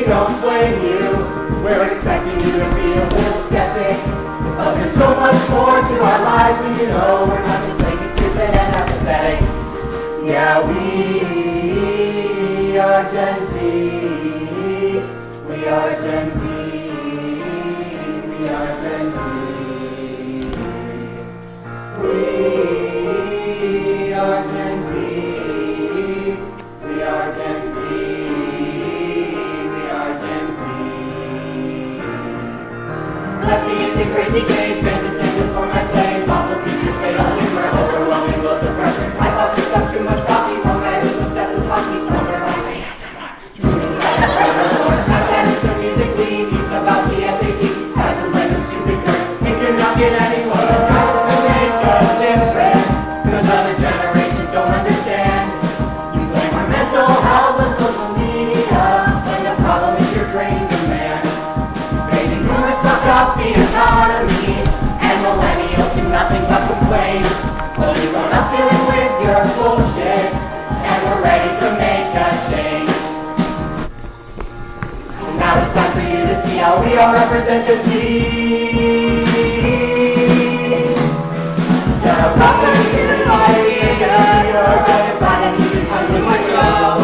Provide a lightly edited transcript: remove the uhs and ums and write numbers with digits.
don't blame you. We're expecting you to be a little skeptic, but there's so much more to our lives, and you know we're not just lazy, stupid, and apathetic. Yeah, we are Gen Z. We are Gen Z. We are Gen Z. We are Gen Z. We are Gen Z. We are Gen Z. Lesbians and crazy gays, fans essential for my plays. Awful teachers, fatal humor, overwhelming low suppression. Type of picked up too much coffee. One guy who's obsessed with hockey. Tumblr likes ASMR. Dreaming style, flavor lore. Snapchat is so musically. Memes about the SAT. Puzzles like a stupid curse. If you're not getting any closer, tries to make a difference. Cause other generations don't understand. You blame our mental health on social media, when the problem is your drain demands. Baby boomers fuck up the economy, and millennials do nothing but complain. Well, we've grown up dealing with your bullshit, and we're ready to make a change. Now it's time for you to see how we are representative. Welcome to the party, you're just decided to be fun to my show.